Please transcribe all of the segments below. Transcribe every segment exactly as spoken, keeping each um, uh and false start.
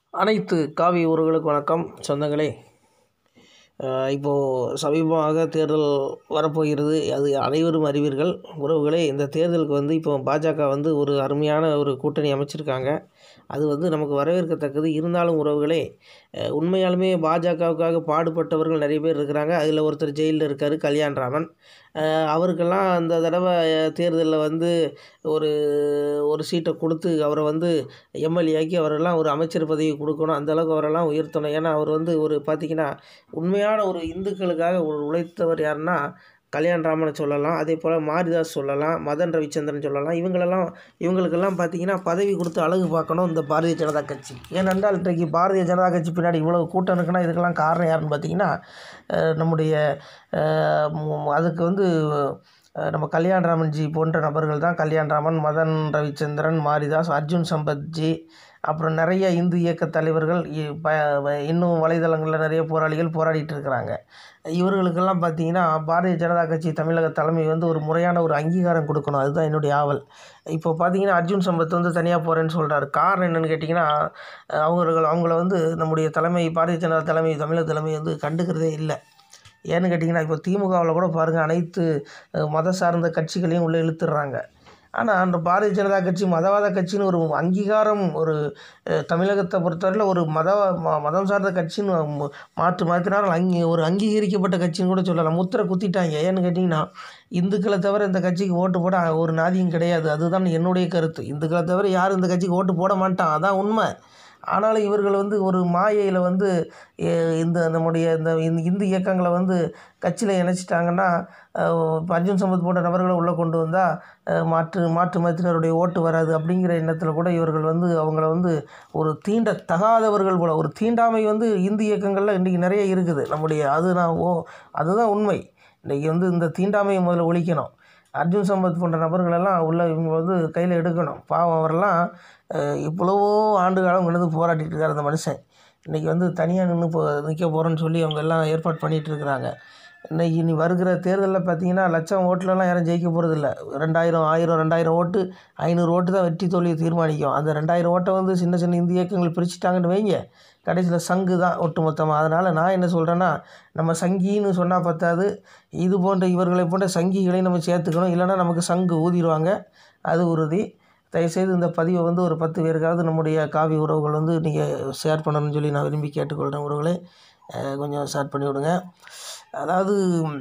அனைத்து காவி உறவுகளுக்கு வணக்கம் சொந்தங்களே. இப்போது சமீபமாக தேர்தல் வரப்போகிறது, அது அனைவரும் அறிவீர்கள். உறவுகளே, இந்த தேர்தலுக்கு வந்து இப்போ பாஜக வந்து ஒரு அருமையான ஒரு கூட்டணி அமைச்சிருக்காங்க. அது வந்து நமக்கு வரவேற்கத்தக்கது. இருந்தாலும் உறவுகளே, உண்மையாலுமே பாஜகவுக்காக பாடுபட்டவர்கள் நிறைய பேர் இருக்கிறாங்க. அதில் ஒருத்தர் ஜெயிலில் இருக்கார், கல்யாண்ராமன். அவருக்கெல்லாம் அந்த தடவை தேர்தலில் வந்து ஒரு ஒரு சீட்டை கொடுத்து அவரை வந்து எம்எல்ஏ ஆக்கி அவரெல்லாம் ஒரு அமைச்சர் பதவி கொடுக்கணும். அந்தளவுக்கு அவரெல்லாம் உயர்த்தணும். ஏன்னா அவர் வந்து ஒரு பார்த்திங்கன்னா உண்மையான ஒரு இந்துக்களுக்காக ஒரு உழைத்தவர் யாருன்னா கல்யாண்ராமனை சொல்லலாம். அதே போல் மாரிதாஸ் சொல்லலாம், மதன் ரவிச்சந்திரன் சொல்லலாம். இவங்களெல்லாம் இவங்களுக்கெல்லாம் பார்த்திங்கன்னா பதவி கொடுத்து அழகு பார்க்கணும் இந்த பாரதிய ஜனதா கட்சி. ஏனென்றால் இன்றைக்கு பாரதிய ஜனதா கட்சி பின்னாடி இவ்வளோ கூட்டம் இருக்குன்னா இதுக்கெல்லாம் காரணம் யாருன்னு பார்த்திங்கன்னா நம்முடைய அதுக்கு வந்து நம்ம கல்யாண்ராமன்ஜி போன்ற நபர்கள் தான். கல்யாண்ராமன், மதன் ரவிச்சந்திரன், மாரிதாஸ், அர்ஜுன் சம்பத்ஜி, அப்புறம் நிறைய இந்து இயக்க தலைவர்கள், இன்னும் வலைதளங்களில் நிறைய போராளிகள் போராடிட்டு இருக்கிறாங்க. இவர்களுக்கெல்லாம் பார்த்திங்கன்னா பாரதிய ஜனதா கட்சி தமிழக தலைமை வந்து ஒரு முறையான ஒரு அங்கீகாரம் கொடுக்கணும். அதுதான் என்னுடைய ஆவல். இப்போ பார்த்திங்கன்னா அர்ஜுன் சம்பத் வந்து தனியாக போகிறேன்னு சொல்கிறாரு. காரணம் என்னென்னு கேட்டிங்கன்னா, அவர்கள் அவங்கள வந்து நம்முடைய தலைமை பாரதிய ஜனதா தலைமை தமிழக தலைமை வந்து கண்டுக்கிறதே இல்லை. ஏன்னு கேட்டிங்கன்னா, இப்போ திமுகவில் கூட பாருங்கள், அனைத்து மத சார்ந்த கட்சிகளையும் உள்ளே இழுத்துடுறாங்க. ஆனால் அந்த பாரதிய ஜனதா கட்சி மதவாத கட்சின்னு ஒரு அங்கீகாரம் ஒரு தமிழகத்தை பொறுத்தவரையில் ஒரு மத மதம் சார்ந்த கட்சின்னு மாற்று மாற்றினாலும் அங்கி ஒரு அங்கீகரிக்கப்பட்ட கட்சின்னு கூட சொல்லலாம். முத்திரை குத்திட்டாங்க. ஏன்னு கேட்டிங்கன்னா, இந்துக்களை தவிர இந்த கட்சிக்கு ஓட்டு போட ஒரு நாதியும் கிடையாது. அதுதான் என்னுடைய கருத்து. இந்துக்களை தவிர யாரும் இந்த கட்சிக்கு ஓட்டு போட மாட்டான், அதான் உண்மை. ஆனாலும் இவர்கள் வந்து ஒரு மாயையில் வந்து இந்த நம்முடைய இந்த இந்து இயக்கங்களை வந்து கட்சியில் இணைச்சிட்டாங்கன்னா, அர்ஜுன் சம்பத் போன்ற நபர்களை உள்ளே கொண்டு வந்தால் மாற்று மாற்று மதத்தினருடைய ஓட்டு வராது அப்படிங்கிற எண்ணத்தில் கூட இவர்கள் வந்து அவங்கள வந்து ஒரு தீண்ட தகாதவர்கள் போல ஒரு தீண்டாமை வந்து இந்து இயக்கங்களில் இன்றைக்கி நிறைய இருக்குது. நம்முடைய அது நான் ஓ அதுதான் உண்மை. இன்றைக்கி வந்து இந்த தீண்டாமையை முதல்ல ஒழிக்கணும். அர்ஜுன் சம்பத் போன்ற நபர்களெல்லாம் உள்ள இவங்க வந்து கையில் எடுக்கணும். பாவம் அவரெல்லாம் இவ்வளவோ ஆண்டு காலம் கொண்டு வந்து போராடிட்டு இருக்கார் அந்த மனுஷன். இன்றைக்கி வந்து தனியாக நின்று போ நிற்க போகிறோன்னு சொல்லி அவங்க எல்லாம் ஏற்பாடு பண்ணிகிட்டு இருக்கிறாங்க. இன்றைக்கி இனி வருகிற தேர்தலில் பார்த்திங்கன்னா லட்சம் ஓட்டுலலாம் யாரும் ஜெயிக்க போகிறதில்ல. ரெண்டாயிரம் ஆயிரம் ரெண்டாயிரம் ஓட்டு ஐநூறு ஓட்டு தான் வெற்றி தோல்வியை தீர்மானிக்கும். அந்த ரெண்டாயிரம் ஓட்டை வந்து சின்ன சின்ன இந்திய இயக்கங்கள் பிரிச்சுட்டாங்கன்னு வைங்க, கடைசியில் சங்கு தான் ஒட்டு மொத்தமாக. அதனால் நான் என்ன சொல்கிறேன்னா, நம்ம சங்கின்னு சொன்னால் பத்தாது, இது போன்ற இவர்களை போன்ற சங்கிகளையும் நம்ம சேர்த்துக்கணும். இல்லைனா நமக்கு சங்கு ஊதிடுவாங்க, அது உறுதி. தயவுசெய்து இந்த பதிவை வந்து ஒரு பத்து பேருக்காவது நம்முடைய காவி உறவுகள் வந்து நீங்கள் ஷேர் பண்ணணும்னு சொல்லி நான் விரும்பி கேட்டுக்கொள்கிறேன். உறவுகளே, கொஞ்சம் ஷேர் பண்ணி விடுங்க. அதாவது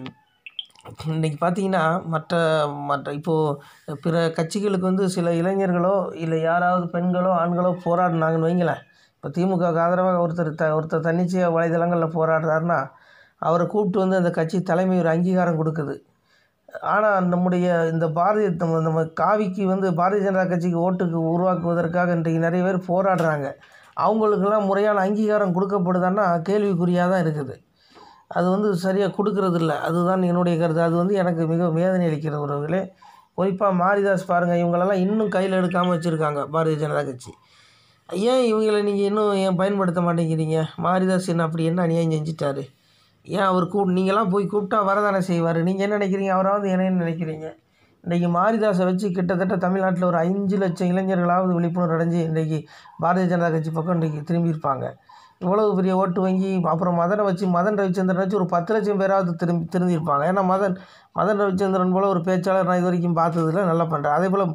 இன்றைக்கி பார்த்திங்கன்னா மற்ற மற்ற இப்போது பிற கட்சிகளுக்கு வந்து சில இளைஞர்களோ இல்லை யாராவது பெண்களோ ஆண்களோ போராடினாங்கன்னு வைங்களேன். இப்போ திமுகவுக்கு ஆதரவாக ஒருத்தர் த ஒருத்தர் தன்னிச்சையாக வலைதளங்களில் போராடுறாருன்னா அவரை கூப்பிட்டு வந்து அந்த கட்சி தலைமை ஒரு அங்கீகாரம் கொடுக்குது. ஆனால் நம்முடைய இந்த பாரதிய நம்ம நம்ம காவிக்கு வந்து பாரதிய ஜனதா கட்சிக்கு ஓட்டுக்கு உருவாக்குவதற்காக இன்றைக்கு நிறைய பேர் போராடுறாங்க. அவங்களுக்கெல்லாம் முறையான அங்கீகாரம் கொடுக்கப்படுதான்னா கேள்விக்குறியாக தான் இருக்குது. அது வந்து சரியாக கொடுக்கறதில்ல. அதுதான் என்னுடைய கருத்து. அது வந்து எனக்கு மிக வேதனை அளிக்கிறது உறவுகளே. குறிப்பாக மாரிதாஸ் பாருங்கள், இவங்களெல்லாம் இன்னும் கையில் எடுக்காமல் வச்சுருக்காங்க பாரதிய ஜனதா கட்சி. ஏன் இவங்களை நீங்கள் இன்னும் ஏன் பயன்படுத்த மாட்டேங்கிறீங்க? மாரிதாஸ் என்ன அப்படி என்ன அநியாயம் செஞ்சிட்டாரு? ஏன் அவர் கூ நீங்களாம் போய் கூப்பிட்டா வரதானே செய்வார். நீங்கள் என்ன நினைக்கிறீங்க? அவராவது என்னன்னு நினைக்கிறீங்க? இன்றைக்கி மாரிதாஸை வச்சு கிட்டத்தட்ட தமிழ்நாட்டில் ஒரு அஞ்சு லட்சம் இளைஞர்களாவது விழிப்புணர்வு அடைஞ்சு இன்றைக்கி பாரதிய ஜனதா கட்சி பக்கம் இன்றைக்கி திரும்பியிருப்பாங்க. இவ்வளவு பெரிய ஓட்டு வங்கி. அப்புறம் மதனை வச்சு மதன் ரவிச்சந்திரன் வச்சு ஒரு பத்து லட்சம் பேராவது திரும்பி திருந்திருப்பாங்க. ஏன்னா மதன் மதன் ரவிச்சந்திரன் போல் ஒரு பேச்சாளர் நான் இது வரைக்கும் பார்த்ததில்ல, நல்லா பண்ணுறேன். அதே போல்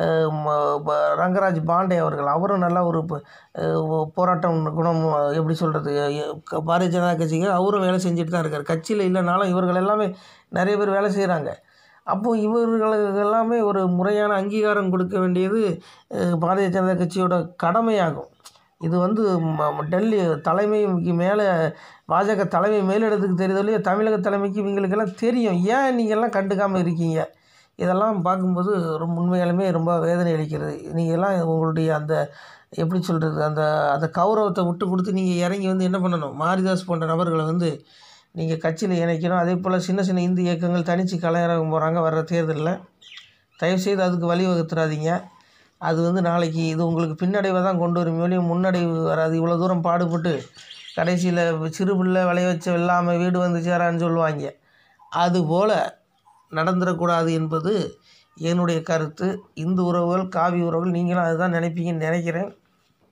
ரங்கராஜ் பாண்டே அவர்கள், அவரும் நல்லா ஒரு போராட்டம் குணம், எப்படி சொல்கிறது, பாரதிய ஜனதா கட்சிக்கு அவரும் வேலை செஞ்சுட்டு தான் இருக்கார். கட்சியில் இல்லைனாலும் இவர்கள் எல்லாமே நிறைய பேர் வேலை செய்கிறாங்க. அப்போது இவர்களுக்கு எல்லாமே ஒரு முறையான அங்கீகாரம் கொடுக்க வேண்டியது பாரதிய ஜனதா கட்சியோட கடமையாகும். இது வந்து டெல்லி தலைமைக்கு மேலே பாஜக தலைமை மேலிடத்துக்கு தெரியுதோ இல்லையோ, தமிழக தலைமைக்கு இவங்களுக்கெல்லாம் தெரியும். ஏன் நீங்கள்லாம் கண்டுக்காமல் இருக்கீங்க? இதெல்லாம் பார்க்கும்போது ரொம்ப உண்மையாலுமே ரொம்ப வேதனை அளிக்கிறது. நீங்கள்லாம் உங்களுடைய அந்த எப்படி சொல்கிறது, அந்த அந்த கௌரவத்தை விட்டு கொடுத்து நீங்கள் இறங்கி வந்து என்ன பண்ணணும், மாரிதாஸ் போன்ற நபர்களை வந்து நீங்கள் கட்சியில் இணைக்கணும். அதே போல் சின்ன சின்ன இந்து இயக்கங்கள் தனித்து கலையரங்க போகிறாங்க வர்ற தேர்தலில். தயவுசெய்து அதுக்கு வழிவகுத்துறாதீங்க. அது வந்து நாளைக்கு இது உங்களுக்கு பின்னடைவை தான் கொண்டு வரும், மேலேயும் முன்னடைவு வராது. இவ்வளோ தூரம் பாடுபட்டு கடைசியில் சிறு பிள்ளை விளைய வச்ச வெள்ளாமை வீடு வந்து சேரான்னு சொல்லுவாங்க. அதுபோல் நடந்துடக்கூடாது என்பது என்னுடைய கருத்து. இந்து உறவுகள், காவி உறவுகள், நீங்களும் அதுதான் நினைப்பீங்கன்னு நினைக்கிறேன்.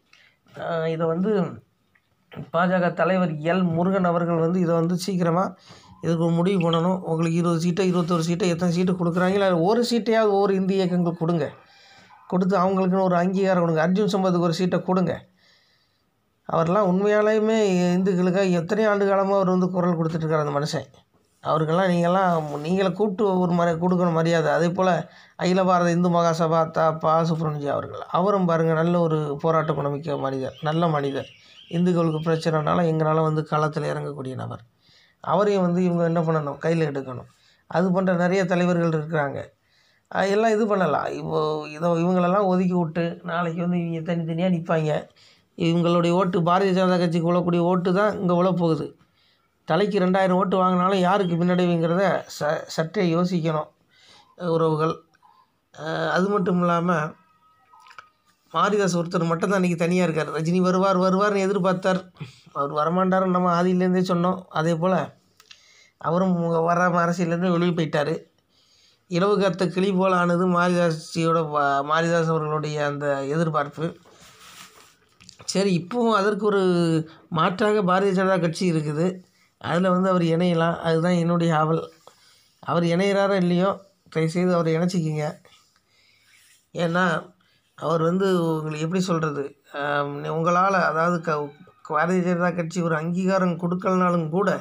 இதை வந்து பாஜக தலைவர் எல் முருகன் அவர்கள் வந்து இதை வந்து சீக்கிரமாக இதுக்கு ஒரு முடிவு பண்ணணும். உங்களுக்கு இருபது சீட்டை இருபத்தொரு சீட்டை எத்தனை சீட்டு கொடுக்குறாங்களோ அதில் ஒரு சீட்டையாவது ஒவ்வொரு இந்திய இயக்கங்கள் கொடுங்க. கொடுத்து அவங்களுக்குன்னு ஒரு அங்கீகாரம் கொடுங்க. அர்ஜுன் சம்பத்துக்கு ஒரு சீட்டை கொடுங்க. அவரெல்லாம் உண்மையாலேயுமே இந்துக்களுக்காக எத்தனை ஆண்டு காலமாக அவர் வந்து குரல் கொடுத்துட்ருக்கார் அந்த மனுஷன். அவருக்கெல்லாம் நீங்கள்லாம் நீங்களை கூப்பிட்டு ஒரு மரி கொடுக்கணும் மரியாதை. அதே போல் அகில பாரத இந்து மகாசபா தா பா சுப்ரமணியம் அவர்கள் அவரும் பாருங்கள் நல்ல ஒரு போராட்ட குணமிக்க மனிதர், நல்ல மனிதர். இந்துக்களுக்கு பிரச்சனைனால எங்களால் வந்து களத்தில் இறங்கக்கூடிய நபர். அவரையும் வந்து இவங்க என்ன பண்ணணும், கையில் எடுக்கணும். அது போன்ற நிறைய தலைவர்கள் இருக்கிறாங்க. எல்லாம் இது பண்ணலாம். இப்போது இதை இவங்களெல்லாம் ஒதுக்கி விட்டு நாளைக்கு வந்து இவங்க தனித்தனியாக நிற்பாங்க. இவங்களுடைய ஓட்டு பாரதிய ஜனதா கட்சிக்கு உழக்கூடிய ஓட்டு தான் இங்கே உழப்போகுது. தலைக்கு ரெண்டாயிரம் ஓட்டு வாங்கினாலும் யாருக்கு பின்னடைவுங்கிறத ச சற்றே யோசிக்கணும் உறவுகள். அது மட்டும் இல்லாமல் மாரிதாஸ் ஒருத்தர் மட்டும்தான் இன்றைக்கி தனியாக இருக்கார். ரஜினி வருவார் வருவார்னு எதிர்பார்த்தார். அவர் வரமாட்டார்னு நம்ம ஆதியிலேருந்தே சொன்னோம். அதே போல் அவரும் வர அரசியலேருந்து வெளியே போயிட்டார். இரவு காத்த கிளி போல் ஆனது மாரிதாஸியோட மாரிதாஸ் அவர்களுடைய அந்த எதிர்பார்ப்பு. சரி, இப்போவும் அதற்கு ஒரு மாற்றாக பாரதிய ஜனதா கட்சி இருக்குது. அதில் வந்து அவர் இணையலாம். அதுதான் என்னுடைய ஆவல். அவர் இணையிறாரோ இல்லையோ தயவுசெய்து அவர் இணைச்சிக்கிங்க. ஏன்னா அவர் வந்து உங்களுக்கு எப்படி சொல்கிறது, உங்களால் அதாவது க பாரதிய ஜனதா கட்சி ஒரு அங்கீகாரம் கொடுக்கலனாலும் கூட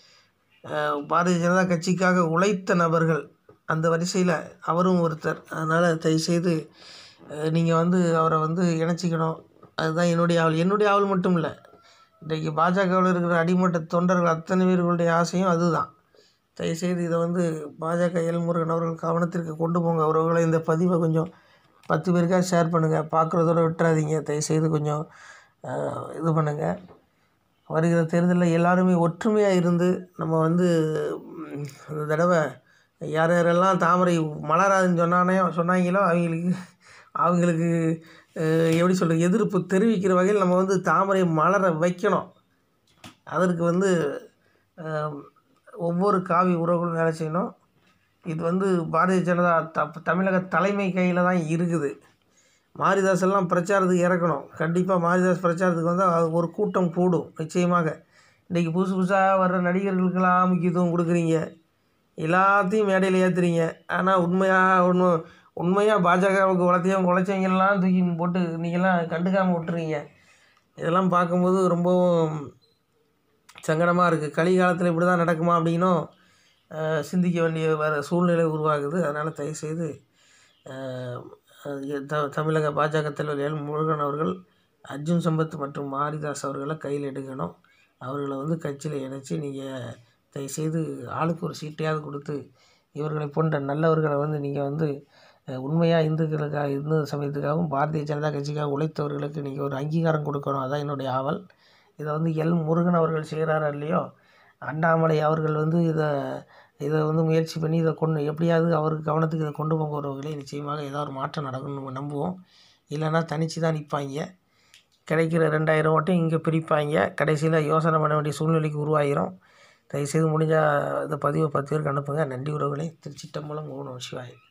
பாரதிய ஜனதா கட்சிக்காக உழைத்த நபர்கள் அந்த வரிசையில் அவரும் ஒருத்தர். அதனால் தயவுசெய்து நீங்கள் வந்து அவரை வந்து இணைச்சிக்கணும். அதுதான் என்னுடைய ஆவல். என்னுடைய ஆவல் மட்டும் இல்லை, இன்றைக்கு பாஜகவில் இருக்கிற அடிமட்ட தொண்டர்கள் அத்தனை பேர்களுடைய ஆசையும் அதுதான். தயவுசெய்து இதை வந்து பாஜக எல் முருகன் அவர்கள் கவனத்திற்கு கொண்டு போங்க. அவர்களை இந்த பதிவை கொஞ்சம் பத்து பேருக்காக ஷேர் பண்ணுங்கள். பார்க்குறதோட விட்டுறாதீங்க. தயவுசெய்து கொஞ்சம் இது பண்ணுங்கள். வருகிற தேர்தலில் எல்லாருமே ஒற்றுமையாக இருந்து நம்ம வந்து இந்த தடவை யார் யாரெல்லாம் தாமரை மலராதுன்னு சொன்னானே சொன்னாங்களோ அவங்களுக்கு அவங்களுக்கு எப்படி சொல்கிறது, எதிர்ப்பு தெரிவிக்கிற வகையில் நம்ம வந்து தாமரை மலர வைக்கணும். அதற்கு வந்து ஒவ்வொரு காவி உறவுகளும் வேலை செய்யணும். இது வந்து பாரதிய ஜனதா த தமிழக தலைமை கையில் தான் இருக்குது. மாரிதாஸ் எல்லாம் பிரச்சாரத்துக்கு இறக்கணும். கண்டிப்பாக மாரிதாஸ் பிரச்சாரத்துக்கு வந்து ஒரு கூட்டம் கூடும் நிச்சயமாக. இன்றைக்கி புதுசு புதுசாக வர்ற நடிகர்களுக்கெல்லாம் முக்கியத்துவம் கொடுக்குறீங்க, எல்லாத்தையும் மேடையில் ஏற்றுறீங்க. ஆனால் உண்மையாக ஒன்று உண்மையாக பாஜகவுக்கு உழைச்சவங்க உழைச்சவங்கெல்லாம் தூக்கி போட்டு நீங்கள்லாம் கண்டுக்காமல் விட்டுறீங்க. இதெல்லாம் பார்க்கும்போது ரொம்பவும் சங்கடமாக இருக்குது. கலி காலத்தில் இப்படி தான் நடக்குமா அப்படின்னும் சிந்திக்க வேண்டிய வர சூழ்நிலை உருவாகுது. அதனால் தயவுசெய்து த தமிழக பாஜக தலைவர் எல் முருகன் அவர்கள் அர்ஜுன் சம்பத் மற்றும் மாரிதாஸ் அவர்களை கையில் எடுக்கணும். அவர்களை வந்து கட்சியில் இணைச்சி நீங்கள் தயவுசெய்து ஆளுக்கு ஒரு சீட்டையாவது கொடுத்து இவர்களை போன்ற நல்லவர்களை வந்து நீங்கள் வந்து உண்மையாக இந்துக்களுக்காக இந்து சமயத்துக்காகவும் பாரதிய ஜனதா கட்சிக்காக உழைத்தவர்களுக்கு நீங்கள் ஒரு அங்கீகாரம் கொடுக்கணும். அதான் என்னுடைய ஆவல். இதை வந்து எல் முருகன் அவர்கள் செய்கிறாரா இல்லையோ, அண்ணாமலை அவர்கள் வந்து இதை இதை வந்து முயற்சி பண்ணி இதை கொண்டு எப்படியாவது அவருக்கு கவனத்துக்கு இதை கொண்டு போகிறவர்களே நிச்சயமாக ஏதாவது ஒரு மாற்றம் நடக்கணும்னு நம்ம நம்புவோம். இல்லைன்னா தனித்து தான் நிற்பாங்க. கிடைக்கிற ரெண்டாயிரம் ஓட்டையும் இங்கே பிரிப்பாங்க. கடைசியில் யோசனை பண்ண வேண்டிய சூழ்நிலைக்கு உருவாகிடும். தயவுசெய்து முடிஞ்சால் இந்த பதிவை பத்து பேருக்கு அனுப்புங்க. நன்றி உறவுகளே. திருச்சிட்டம்பலம் ஓம் நம சிவாய.